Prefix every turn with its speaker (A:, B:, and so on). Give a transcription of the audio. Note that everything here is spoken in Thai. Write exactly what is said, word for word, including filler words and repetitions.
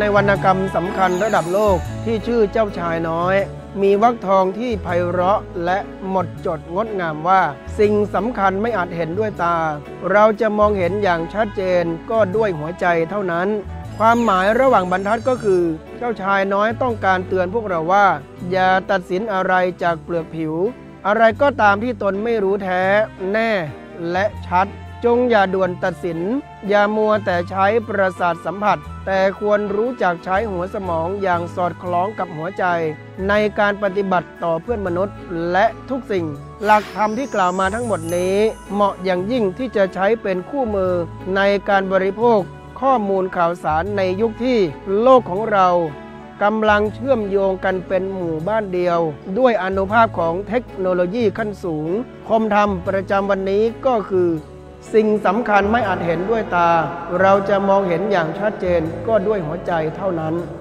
A: วรรณกรรมสำคัญระดับโลกที่ชื่อเจ้าชายน้อยมีวรรคทองที่ไพเราะและหมดจดงดงามว่าสิ่งสำคัญไม่อาจเห็นด้วยตาเราจะมองเห็นอย่างชัดเจนก็ด้วยหัวใจเท่านั้นความหมายระหว่างบรรทัดก็คือเจ้าชายน้อยต้องการเตือนพวกเราว่าอย่าตัดสินอะไรจากเปลือกผิวอะไรก็ตามที่ตนไม่รู้แท้แน่และชัดจงอย่าด่วนตัดสินอย่ามัวแต่ใช้ประสาทสัมผัสแต่ควรรู้จักใช้หัวสมองอย่างสอดคล้องกับหัวใจในการปฏิบัติต่อเพื่อนมนุษย์และทุกสิ่งหลักธรรมที่กล่าวมาทั้งหมดนี้เหมาะอย่างยิ่งที่จะใช้เป็นคู่มือในการบริโภคข้อมูลข่าวสารในยุคที่โลกของเรากำลังเชื่อมโยงกันเป็นหมู่บ้านเดียวด้วยอานุภาพของเทคโนโลยีขั้นสูงคมธรรมประจำวันนี้ก็คือสิ่งสำคัญไม่อาจเห็นด้วยตาเราจะมองเห็นอย่างชัดเจนก็ด้วยหัวใจเท่านั้น